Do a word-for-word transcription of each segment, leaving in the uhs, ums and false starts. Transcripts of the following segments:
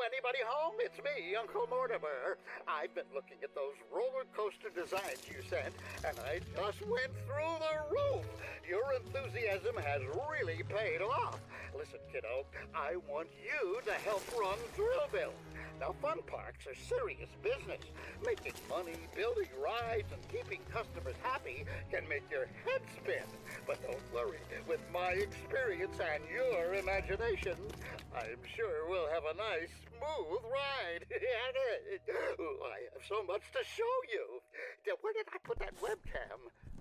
anybody home? It's me, Uncle Mortimer. I've been looking at those roller coaster designs you sent, and I just went through the roof. Your enthusiasm has really paid off. Listen, kiddo, I want you to help run Thrillville. Now, fun parks are serious business. Making money, building rides, and keeping customers happy can make your head spin. But don't worry, with my experience and your imagination, I'm sure we'll have a nice, smooth ride. I have so much to show you. Where did I put that webcam?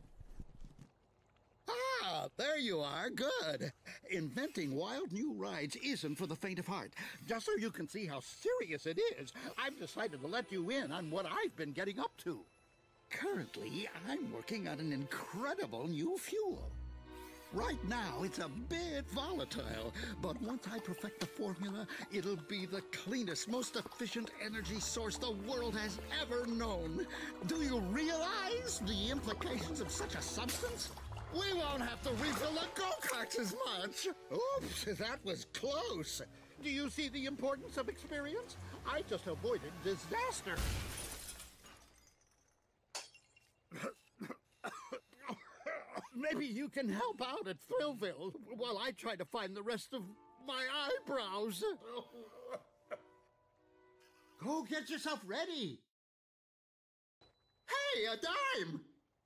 Ah, there you are. Good. Inventing wild new rides isn't for the faint of heart. Just so you can see how serious it is, I've decided to let you in on what I've been getting up to. Currently, I'm working on an incredible new fuel. Right now, it's a bit volatile, but once I perfect the formula, it'll be the cleanest, most efficient energy source the world has ever known. Do you realize the implications of such a substance? We won't have to refill the go-karts as much. Oops, that was close. Do you see the importance of experience? I just avoided disaster. Maybe you can help out at Thrillville while I try to find the rest of my eyebrows. Go get yourself ready. Hey, a dime!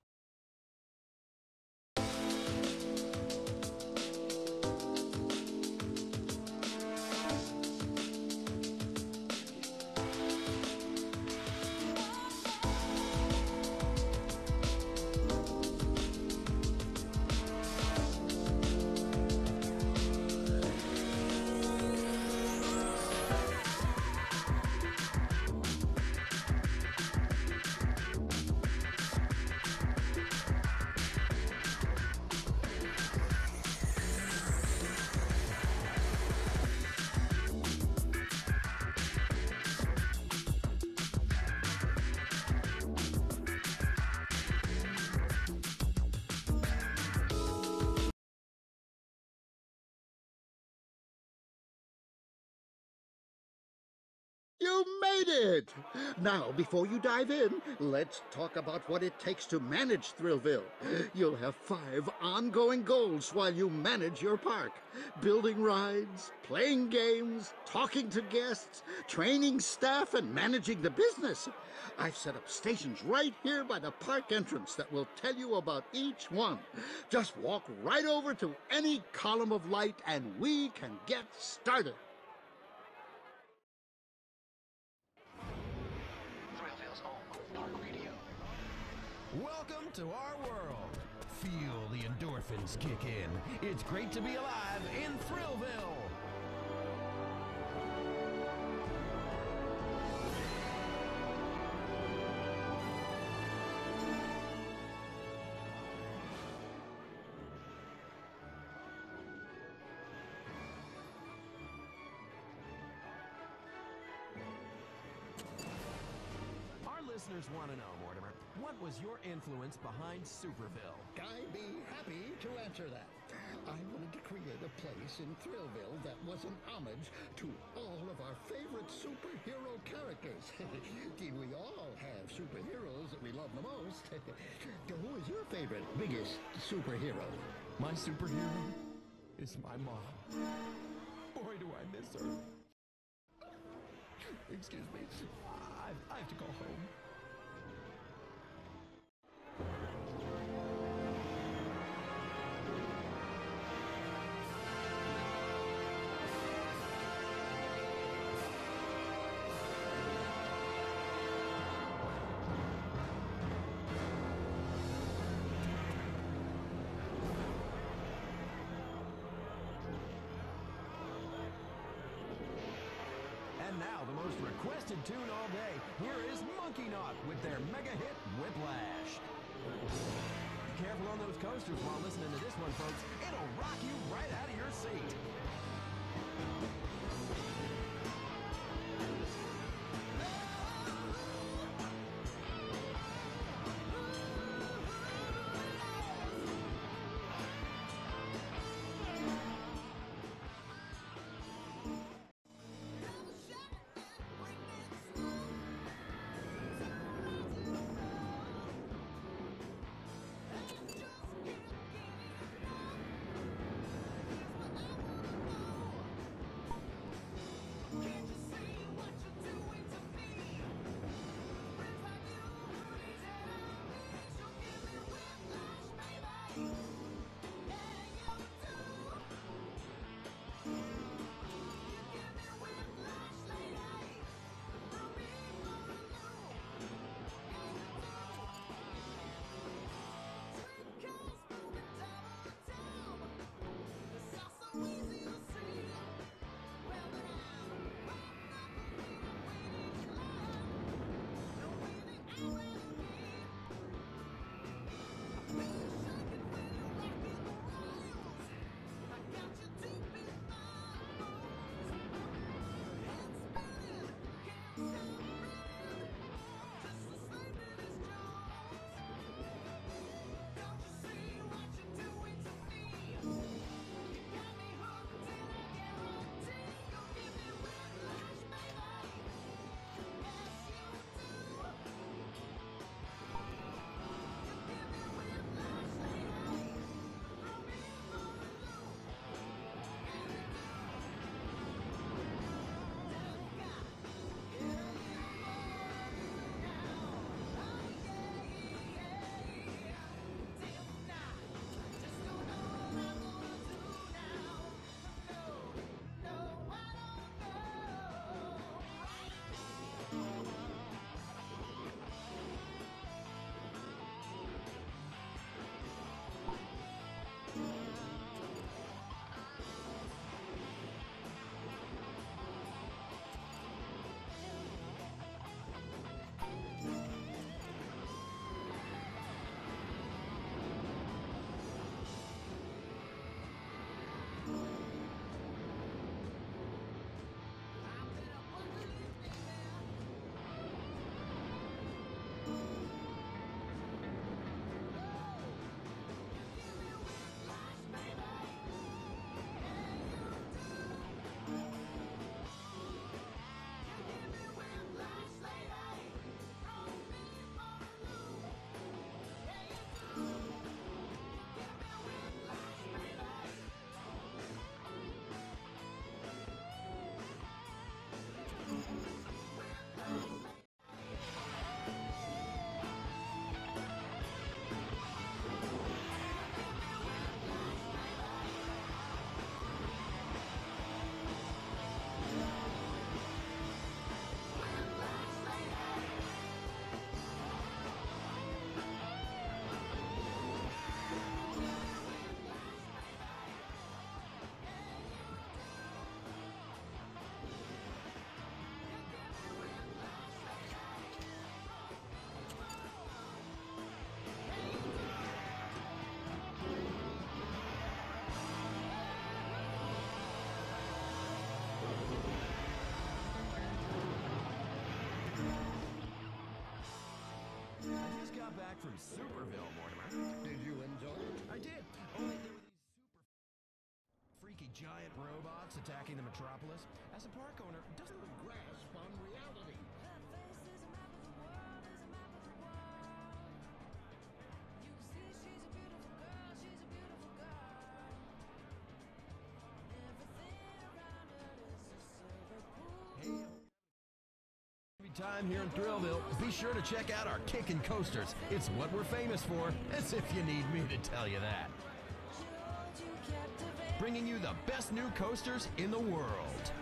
You made it! Now, before you dive in, let's talk about what it takes to manage Thrillville. You'll have five ongoing goals while you manage your park. Building rides, playing games, talking to guests, training staff, and managing the business. I've set up stations right here by the park entrance that will tell you about each one. Just walk right over to any column of light and we can get started. Welcome to our world. Feel the endorphins kick in. It's great to be alive in Thrillville. Our listeners want to know, Mortimer, what was your influence behind Superville? I'd be happy to answer that. I wanted to create a place in Thrillville that was an homage to all of our favorite superhero characters. We all have superheroes that we love the most. Who is your favorite, biggest superhero? My superhero is my mom. Boy, do I miss her. Excuse me. I, I have to go home. And now, the most requested tune all day. Here is Monkey Knot with their mega hit, Whiplash. Be careful on those coasters while listening to this one, folks. It'll rock you right out of your seat. back from Superville, Mortimer. Did you enjoy it? I did. Only there were these super freaky giant robots attacking the metropolis. As a park owner, doesn't To grasp on reality. time here in Thrillville, be sure to check out our kickin' coasters. It's what we're famous for, as if you need me to tell you that. Bringing you the best new coasters in the world.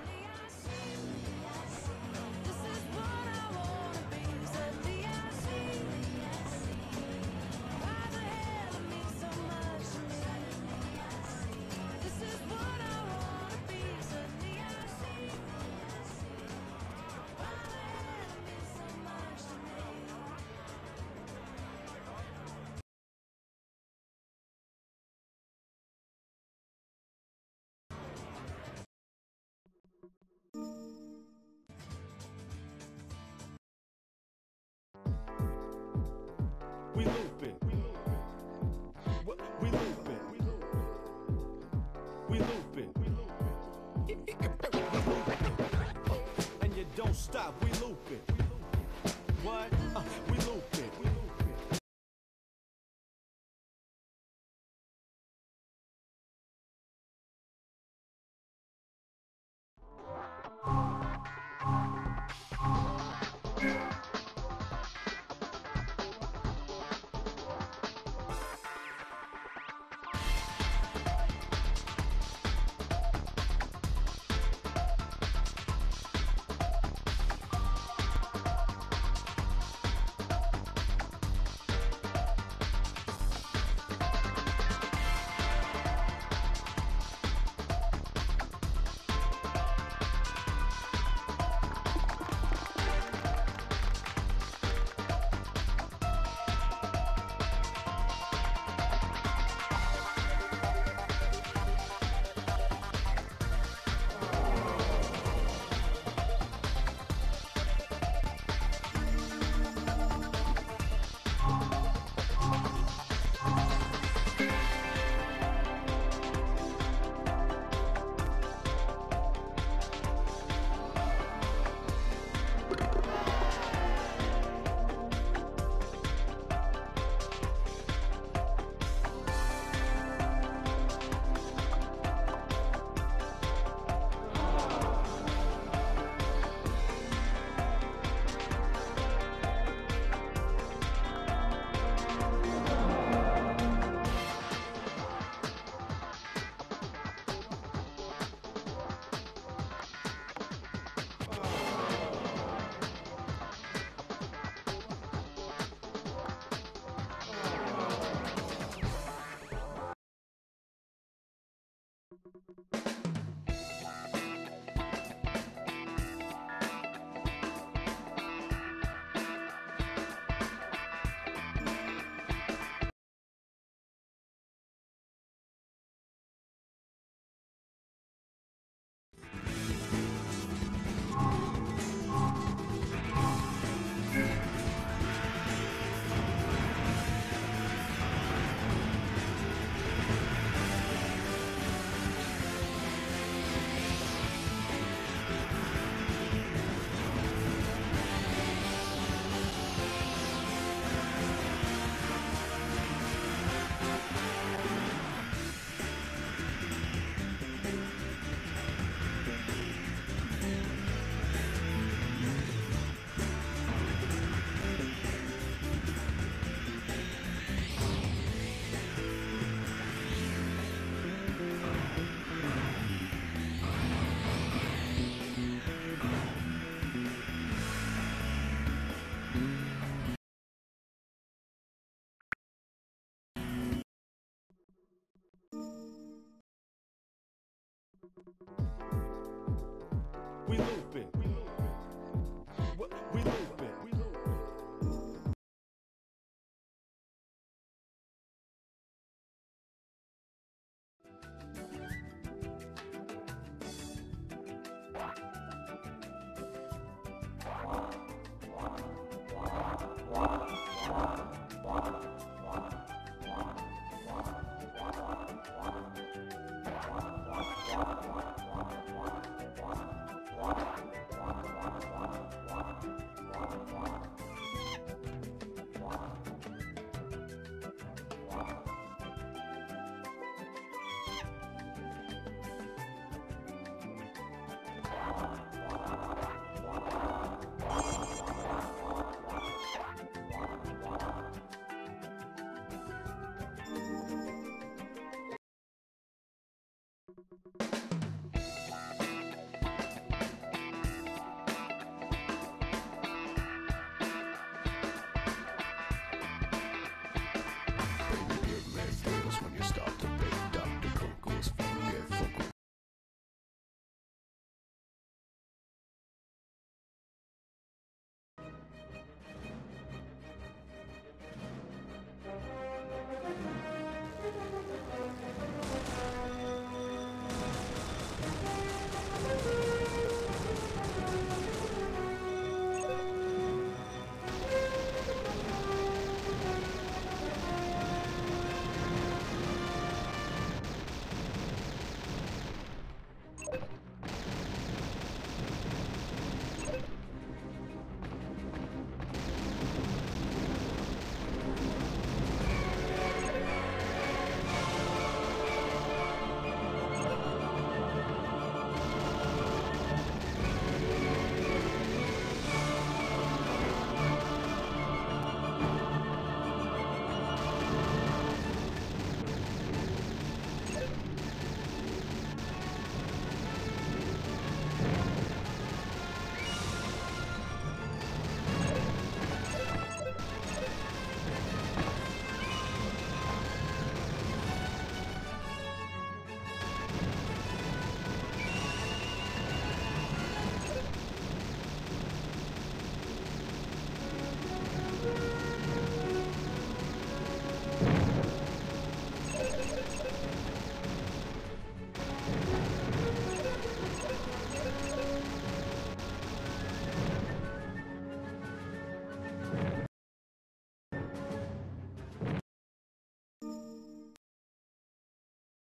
We loopin'. What? We loopin'. We loopin'. And you don't stop. We loopin'. What? Uh, we loopin'. We loopin'. What? We loopin'.